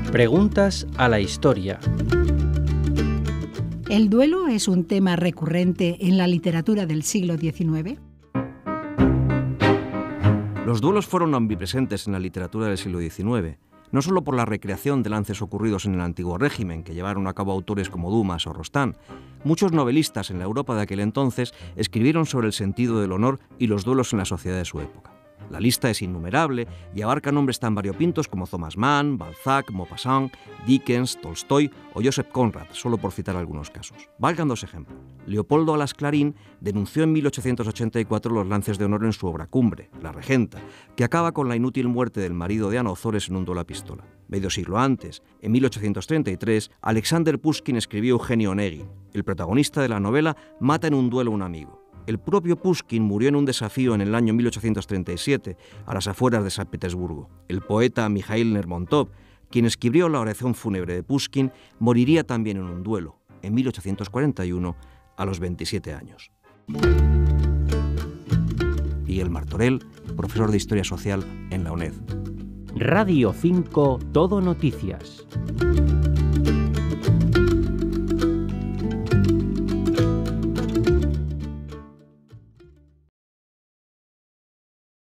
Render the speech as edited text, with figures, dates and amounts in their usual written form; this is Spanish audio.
Preguntas a la historia. ¿El duelo es un tema recurrente en la literatura del siglo XIX? Los duelos fueron omnipresentes en la literatura del siglo XIX, no solo por la recreación de lances ocurridos en el antiguo régimen, que llevaron a cabo autores como Dumas o Rostand. Muchos novelistas en la Europa de aquel entonces escribieron sobre el sentido del honor y los duelos en la sociedad de su época. La lista es innumerable y abarca nombres tan variopintos como Thomas Mann, Balzac, Maupassant, Dickens, Tolstoy o Joseph Conrad, solo por citar algunos casos. Valgan dos ejemplos. Leopoldo Alas Clarín denunció en 1884 los lances de honor en su obra cumbre, La Regenta, que acaba con la inútil muerte del marido de Ana Ozores en un duelo a pistola. Medio siglo antes, en 1833, Alexander Pushkin escribió Eugenio Onegin. El protagonista de la novela mata en un duelo a un amigo. El propio Pushkin murió en un desafío en el año 1837, a las afueras de San Petersburgo. El poeta Mikhail Lermontov, quien escribió la oración fúnebre de Pushkin, moriría también en un duelo, en 1841, a los 27 años. Miguel Martorell, profesor de Historia Social en la UNED. Radio 5 Todo Noticias.